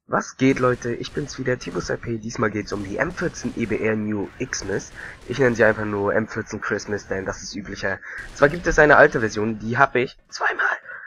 Was geht, Leute? Ich bin's wieder, TibusRP. Diesmal geht's um die M14 EBR New Xmas. Ich nenne sie einfach nur M14 Christmas, denn das ist üblicher. Zwar gibt es eine alte Version, die habe ich zweimal.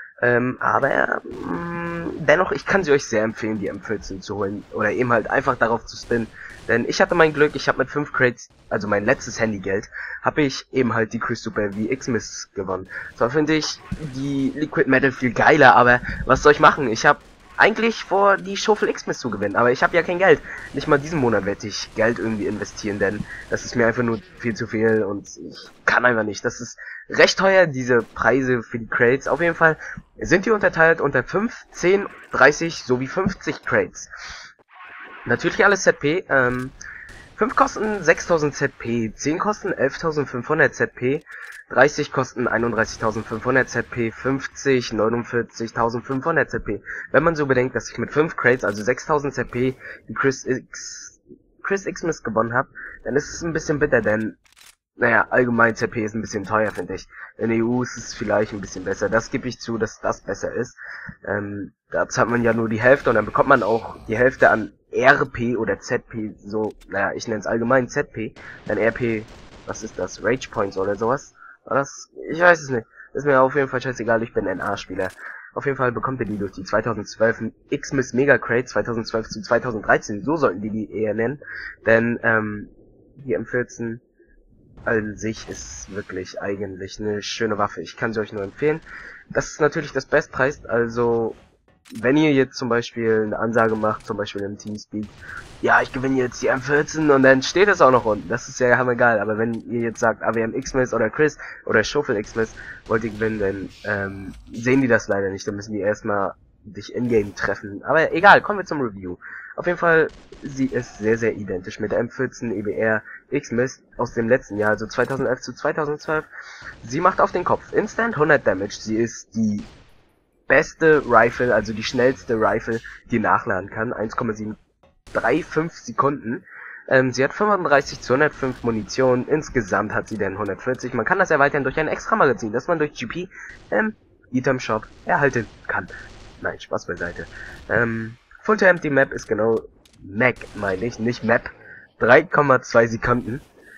Dennoch, ich kann sie euch sehr empfehlen, die M14 zu holen. Oder eben halt einfach darauf zu spinnen. Denn ich hatte mein Glück, ich habe mit 5 Crates, also mein letztes Handygeld, habe ich eben halt die Chris Super wie Xmas gewonnen. Zwar finde ich die Liquid Metal viel geiler, aber was soll ich machen? Ich habe eigentlich vor, die Shuffle Xmas zu gewinnen, aber ich habe ja kein Geld. Nicht mal diesen Monat werde ich Geld irgendwie investieren, denn das ist mir einfach nur viel zu viel und ich kann einfach nicht. Das ist recht teuer, diese Preise für die Crates. Auf jeden Fall sind die unterteilt unter 5, 10, 30 sowie 50 Crates. Natürlich alles ZP. 5 kosten 6000 ZP, 10 kosten 11.500 ZP, 30 kosten 31.500 ZP, 50 49.500 ZP. Wenn man so bedenkt, dass ich mit 5 Crates, also 6000 ZP, die Chris Xmas gewonnen habe, dann ist es ein bisschen bitter, denn naja, allgemein ZP ist ein bisschen teuer, finde ich. In der EU ist es vielleicht ein bisschen besser. Das gebe ich zu, dass das besser ist. Da zahlt man ja nur die Hälfte und dann bekommt man auch die Hälfte an RP oder ZP, so, naja, ich nenne es allgemein ZP. Dann RP, was ist das? Rage Points oder sowas? War das? Ich weiß es nicht. Ist mir auf jeden Fall scheißegal, ich bin NA-Spieler. Auf jeden Fall bekommt ihr die durch die 2012 Xmas Mega Crate 2012 zu 2013, so sollten die eher nennen. Denn, die M14 an sich ist wirklich eigentlich eine schöne Waffe. Ich kann sie euch nur empfehlen. Das ist natürlich das Bestpreis, also wenn ihr jetzt zum Beispiel eine Ansage macht, zum Beispiel im Teamspeak, ja, ich gewinne jetzt die M14 und dann steht es auch noch unten, das ist ja hammergeil, aber wenn ihr jetzt sagt, AWM Xmas oder Chris oder Shuffle Xmas wollt ihr gewinnen, dann sehen die das leider nicht, dann müssen die erstmal dich in-game treffen, aber egal, kommen wir zum Review. Auf jeden Fall, sie ist sehr, sehr identisch mit der M14 EBR Xmas aus dem letzten Jahr, also 2011 zu 2012. Sie macht auf den Kopf Instant 100 Damage, sie ist die beste Rifle, also die schnellste Rifle, die nachladen kann, 1,735 Sekunden. Sie hat 35 zu 105 Munition, insgesamt hat sie dann 140. Man kann das erweitern durch ein extra Magazin, das man durch GP Item Shop erhalten kann. Nein, Spaß beiseite. Full to Empty Map ist genau Mac, meine ich, nicht Map. 3,2 Sekunden.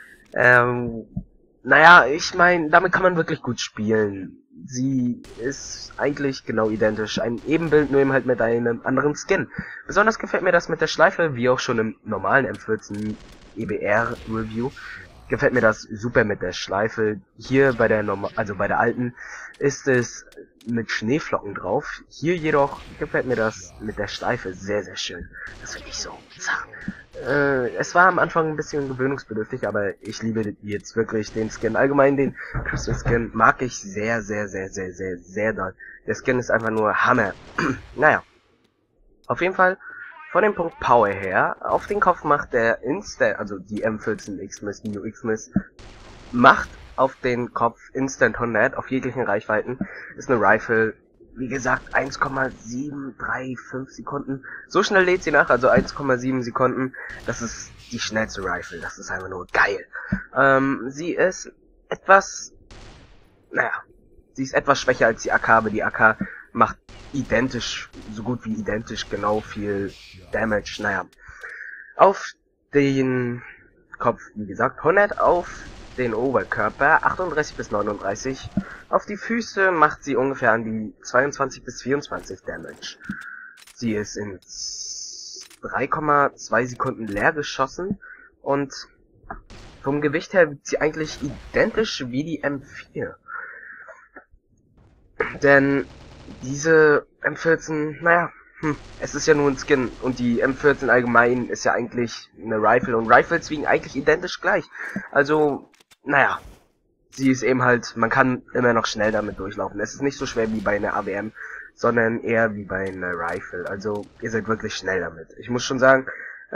Naja, ich meine, damit kann man wirklich gut spielen. Sie ist eigentlich genau identisch. Ein Ebenbild, nur eben halt mit einem anderen Skin. Besonders gefällt mir das mit der Schleife, wie auch schon im normalen M14 EBR Review. Gefällt mir das super mit der Schleife. Hier bei der bei der alten ist es mit Schneeflocken drauf. Hier jedoch gefällt mir das mit der Schleife sehr, sehr schön. Das finde ich so zart. Es war am Anfang ein bisschen gewöhnungsbedürftig, aber ich liebe jetzt wirklich den Skin. Allgemein den Christmas Skin mag ich sehr, sehr, sehr, sehr, sehr, sehr doll. Der Skin ist einfach nur Hammer. Naja. Auf jeden Fall, von dem Punkt Power her, auf den Kopf macht der also die M14 Xmas, New Xmas, macht auf den Kopf Instant 100 auf jeglichen Reichweiten. Ist eine Rifle, wie gesagt, 1,735 Sekunden. So schnell lädt sie nach, also 1,7 Sekunden. Das ist die schnellste Rifle, das ist einfach nur geil. Sie ist etwas, naja, sie ist etwas schwächer als die AK, aber die AK macht identisch, so gut wie identisch, genau viel Damage. Naja, auf den Kopf, wie gesagt, 100, auf den Oberkörper 38 bis 39. Auf die Füße macht sie ungefähr an die 22 bis 24 Damage. Sie ist in 3,2 Sekunden leer geschossen und vom Gewicht her wird sie eigentlich identisch wie die M4. Denn diese M14, naja, es ist ja nur ein Skin und die M14 allgemein ist ja eigentlich eine Rifle und Rifles wiegen eigentlich identisch gleich. Also, naja, sie ist eben halt, man kann immer noch schnell damit durchlaufen. Es ist nicht so schwer wie bei einer AWM, sondern eher wie bei einer Rifle. Also, ihr seid wirklich schnell damit. Ich muss schon sagen,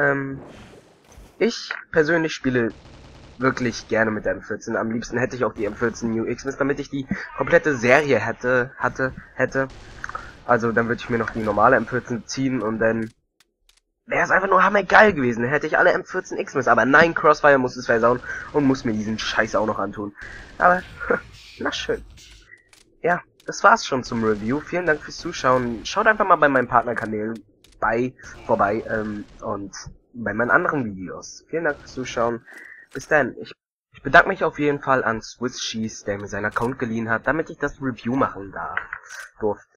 ich persönlich spiele wirklich gerne mit der M14. Am liebsten hätte ich auch die M14 New Xmas, damit ich die komplette Serie hätte. Also dann würde ich mir noch die normale M14 ziehen und dann wäre es einfach nur hammergeil gewesen. Dann hätte ich alle M14 Xmas. Aber nein, Crossfire muss es versauen und muss mir diesen Scheiß auch noch antun. Aber, na schön. Ja, das war's schon zum Review. Vielen Dank fürs Zuschauen. Schaut einfach mal bei meinen Partnerkanälen vorbei und bei meinen anderen Videos. Vielen Dank fürs Zuschauen. Bis dann. Ich bedanke mich auf jeden Fall an Swiss Cheese, der mir seinen Account geliehen hat, damit ich das Review machen durfte.